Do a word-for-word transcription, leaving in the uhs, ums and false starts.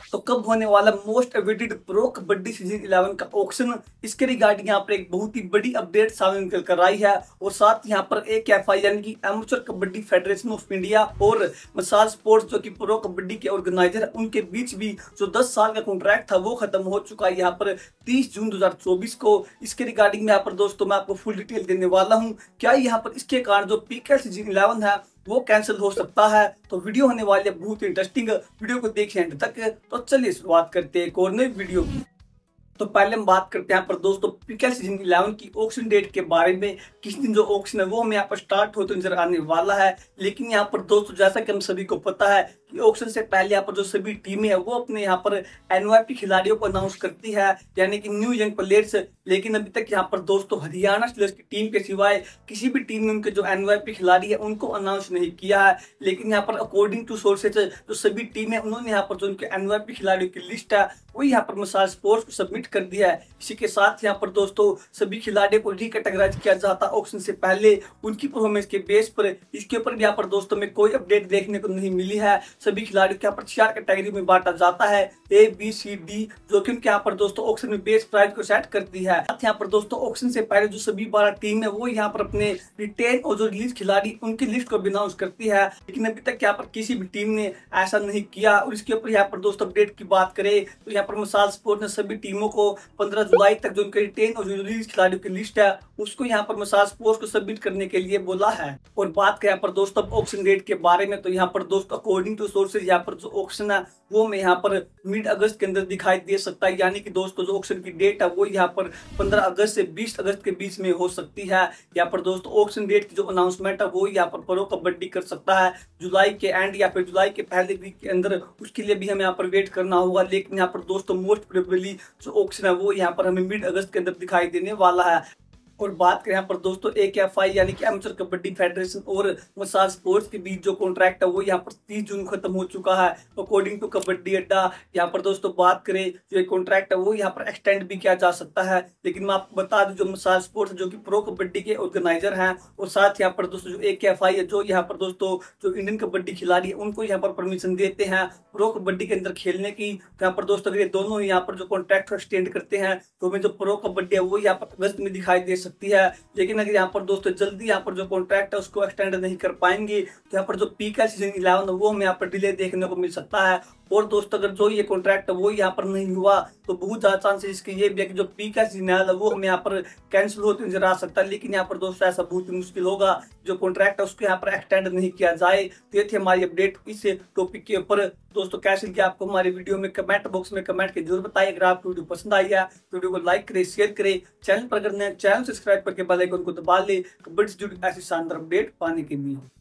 तो कब होने वाला most awaited pro Kabaddi season eleven का ऑक्शन, इसके रिगार्डिंग यहाँ पर एक बहुत ही बड़ी अपडेट सामने निकल कर आई है। और साथ यहाँ पर एक एफ आई यानी कि amateur Kabaddi federation of India और मसाज स्पोर्ट्स जो कि प्रो कबड्डी के ऑर्गेनाइजर है, उनके बीच भी जो दस साल का कॉन्ट्रैक्ट था वो खत्म हो चुका है यहाँ पर तीस जून दो हजार चौबीस को। इसके रिगार्डिंग यहाँ पर दोस्तों मैं आपको फुल डिटेल देने वाला हूँ। क्या यहाँ पर इसके कारण जो पीकेएल सीजन इलेवन है वो कैंसिल हो सकता है? तो वीडियो होने वाली है बहुत इंटरेस्टिंग, वीडियो को देखिए एंड तक। तो चलिए शुरुआत करते हैं एक और नई वीडियो की। तो पहले हम बात करते हैं यहाँ पर दोस्तों पीकेएल सीजन इलेवन की ऑक्शन डेट के बारे में। किस दिन जो ऑक्शन है वो हमें यहाँ पर स्टार्ट होते नजर आने वाला है। लेकिन यहाँ पर दोस्तों जैसा कि हम सभी को पता है कि ऑक्शन से पहले यहाँ पर जो सभी टीमें है वो अपने यहाँ पर एनवाईपी खिलाड़ियों को अनाउंस करती है, यानी कि न्यू यंग प्लेयर्स। लेकिन अभी तक यहाँ पर दोस्तों हरियाणा स्टीलर्स की टीम के सिवाय किसी भी टीम ने उनके जो एनवाईपी खिलाड़ी है उनको अनाउंस नहीं किया है। लेकिन यहाँ पर अकॉर्डिंग टू सोर्सेज जो सभी टीम है उन्होंने यहाँ पर जो उनके एनवाईपी खिलाड़ियों की लिस्ट है वो यहाँ पर मसाज स्पोर्ट्स को सबमिट कर दिया है। इसी के साथ यहाँ पर दोस्तों सभी खिलाड़ियों को रिकैटेगराइज किया जाता ऑक्शन से पहले उनकी परफॉर्मेंस के बेस पर। इसके ऊपर भी यहाँ पर दोस्तों में कोई अपडेट देखने को नहीं मिली है। सभी खिलाड़ियों को यहाँ पर चार कैटेगरी में बांटा जाता है, ए बी सी डी, जो कि उनके यहाँ पर दोस्तों ऑक्शन में बेस प्राइस को सेट करती है। यहाँ पर दोस्तों ऑक्शन से पहले जो सभी बारह टीम है वो यहाँ पर अपने रिटेन और जो रिलीज खिलाड़ी उनकी लिस्ट को अनाउंस करती है। लेकिन अभी तक यहाँ पर किसी भी टीम ने ऐसा नहीं किया। और इसके ऊपर यहाँ पर दोस्तों अपडेट की बात करें तो यहाँ पर मसाज स्पोर्ट्स ने सभी टीमों को पंद्रह जुलाई तक जो उनके रिटेन और जो रिलीज खिलाड़ियों की लिस्ट है उसको यहाँ पर मसाज स्पोर्ट्स को सबमिट करने के लिए बोला है। और बात करें यहाँ पर दोस्तों ऑक्शन डेट के बारे में तो यहाँ पर दोस्तों अकॉर्डिंग टू सोर्सेज यहाँ पर जो ऑक्शन है वो में यहाँ पर मिड अगस्त के अंदर दिखाई दे सकता है, यानी कि दोस्तों जो ऑक्शन की डेट है वो यहाँ पर पंद्रह अगस्त से बीस अगस्त के बीच में हो सकती है। यहाँ पर दोस्तों ऑक्शन डेट की जो अनाउंसमेंट है वो यहाँ पर प्रो कबड्डी कर सकता है जुलाई के एंड या फिर जुलाई के पहले वीक के अंदर। उसके लिए भी हमें यहाँ पर वेट करना होगा। लेकिन यहाँ पर दोस्तों मोस्ट प्रोबेबली जो ऑक्शन है वो यहाँ पर हमें मिड अगस्त के अंदर दिखाई देने वाला है। और बात करें यहाँ पर दोस्तों एक एफ आई यानी कि एमेचर कबड्डी फेडरेशन और मसाज स्पोर्ट्स के बीच जो कॉन्ट्रैक्ट है वो यहाँ पर तीस जून खत्म हो चुका है अकॉर्डिंग टू कबड्डी अड्डा। यहाँ पर दोस्तों बात करें जो कॉन्ट्रैक्ट है वो यहाँ पर एक्सटेंड भी किया जा सकता है। लेकिन मैं आपको बता दूं जो मसाज स्पोर्ट्स जो कि प्रो कबड्डी के ऑर्गेनाइजर हैं और साथ यहाँ पर दोस्तों जो एक एफ आई है जो यहाँ पर दोस्तों जो इंडियन कबड्डी खिलाड़ी है उनको यहाँ पर परमिशन देते हैं प्रो कबड्डी के अंदर खेलने की। यहाँ पर दोस्तों अगर ये दोनों यहाँ पर जो कॉन्ट्रैक्ट एक्सटेंड करते हैं तो हमें जो प्रो कबड्डी है वो यहाँ पर अगस्त में दिखाई दे सकती है। लेकिन अगर यहाँ पर दोस्तों जल्दी यहाँ पर जो कॉन्ट्रैक्ट है उसको एक्सटेंड नहीं कर पाएंगे तो यहाँ पर जो पीकेएल सीजन इलेवन है वो हमें यहाँ पर डिले देखने को मिल सकता है। और दोस्तों अगर जो ये कॉन्ट्रैक्ट है वो यहाँ पर नहीं हुआ तो बहुत ज्यादा चांसेस इसके ये भी है कि जो पीकेएल सीजन है वो हमें यहाँ पर कैंसिल होते नजर आ सकता है। लेकिन यहाँ पर दोस्तों ऐसा बहुत ही मुश्किल होगा जो कॉन्ट्रैक्ट है उसको यहाँ पर एक्सटेंड नहीं किया जाए। तो ये थी हमारी अपडेट इस टॉपिक के ऊपर। दोस्तों कैसे लगी आपको हमारी वीडियो में कमेंट बॉक्स में कमेंट के जरूर बताइए। अगर आपको वीडियो पसंद आई है तो वीडियो को लाइक करें, शेयर करें। चैनल पर अगर नए चैनल सब्सक्राइब करके बेल आइकन को दबा ले कबड्डी से जुड़ी ऐसी शानदार अपडेट पाने के लिए।